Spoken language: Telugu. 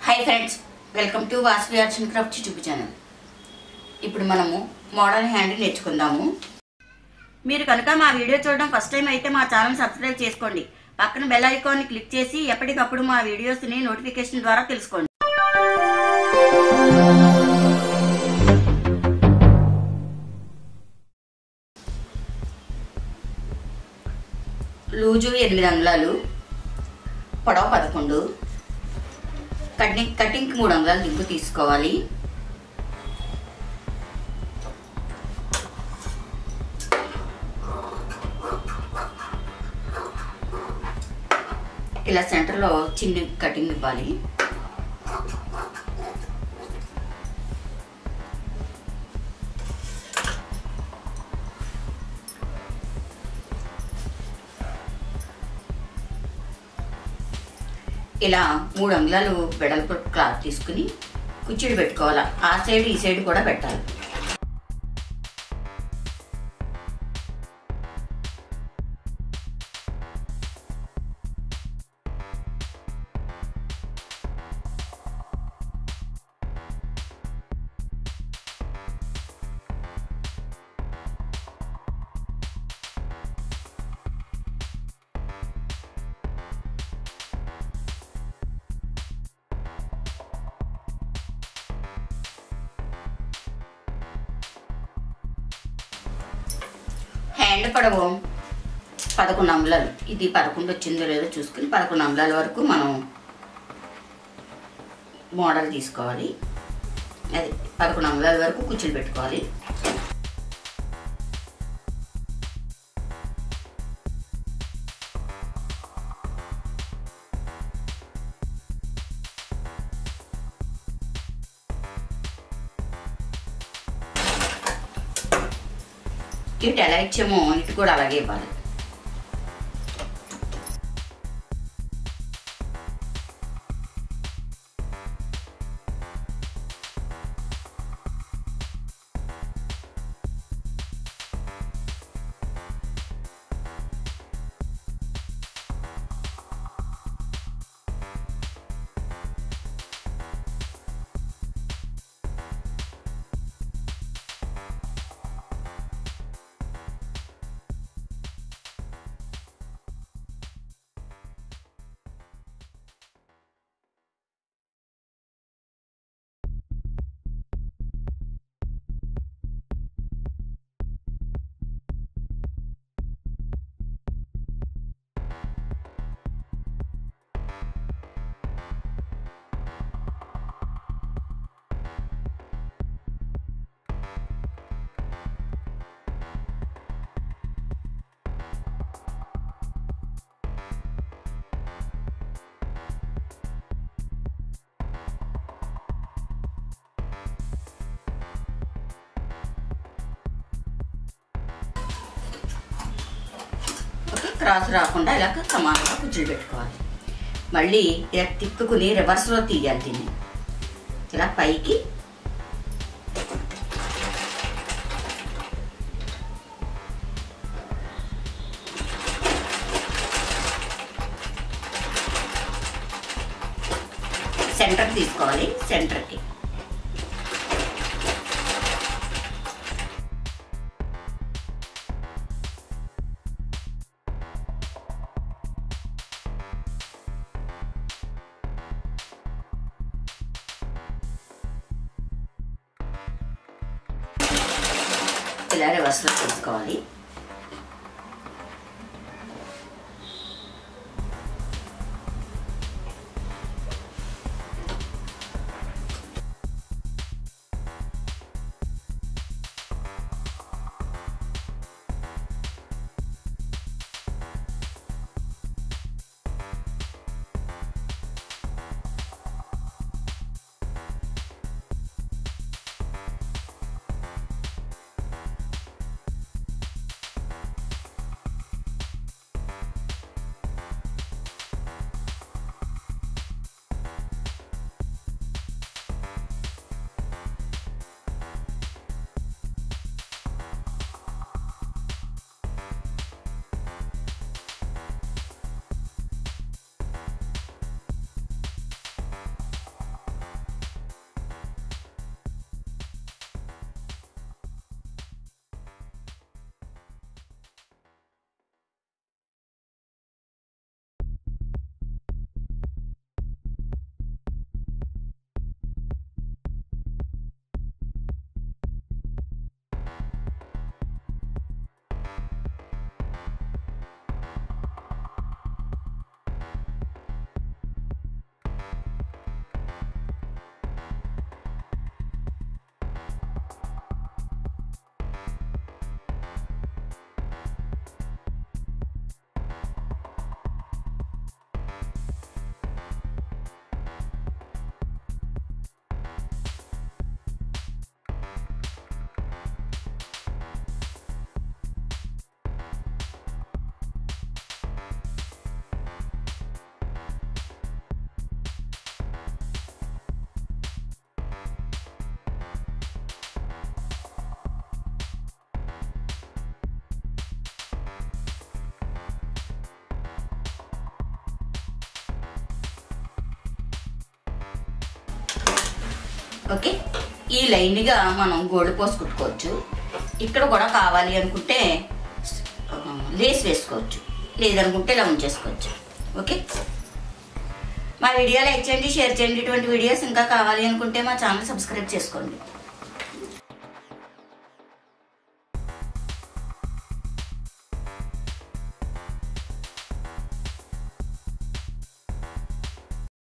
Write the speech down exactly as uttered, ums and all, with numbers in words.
High friends welcome to Vasavi arts and craft YouTube channel. ఇప్పుడు మనము మోడల్ హ్యాండ్ నేర్చుకుందాము। మీరు కనుక మా వీడియో చూడడం ఫస్ట్ టైం అయితే మా ఛానల్ సబ్స్క్రైబ్ చేసుకోండి, పక్కన బెల్ ఐకాన్ ని క్లిక్ చేసి ఎప్పటికప్పుడు మా వీడియోస్ ని నోటిఫికేషన్ ద్వారా తెలుసుకోండి। లూజు ఎనిమిది అంగుళాలు, పొడవు పదకొండు, కటింగ్ కటింగ్ మూడు అంగుళాలు దిగ్గు తీసుకోవాలి। ఇలా సెంటర్లో చిన్న కటింగ్ ఇవ్వాలి। ఇలా మూడు అంగుళాలు వెడల్పు క్లాత్ తీసుకుని కుచ్చిళ్ళు పెట్టుకోవాలి। ఆ సైడ్ ఈ సైడ్ కూడా పెట్టాలి। హ్యాండ్ పొడవు పదకొండు అంగుళాలు, ఇది పదకొండు వచ్చిందో లేదో చూసుకుని పదకొండు అంగుళాల వరకు మనం మోడల్ తీసుకోవాలి। అది పదకొండు అంగుళాల వరకు కుచ్చులు పెట్టుకోవాలి। ఇటు ఎలా ఇచ్చామో ఇటు కూడా అలాగే ఇవ్వాలి। క్రాస్ రాకుండా ఇలా సమానంగా కుచ్చులు పెట్టుకోవాలి। మళ్ళీ ఇలా తిప్పుకుని రివర్స్లో తీయాలి। దీన్ని ఇలా పైకి సెంటర్కి తీసుకోవాలి। సెంటర్కి ఇలా రివర్స్లో తీసుకోవాలి। ఓకే, ఈ లైన్గా మనం గోల్డ్ పోస్ కుట్టుకోవచ్చు. ఇక్కడ కూడా కావాలి అనుకుంటే లేస్ వేసుకోవచ్చు, లేదనుకుంటే ఇలా ఉంచేసుకోవచ్చు. ఓకే, మా వీడియో లైక్ చేయండి, షేర్ చేయండి. ఇటువంటి వీడియోస్ ఇంకా కావాలి అనుకుంటే మా ఛానల్ సబ్స్క్రైబ్ చేసుకోండి.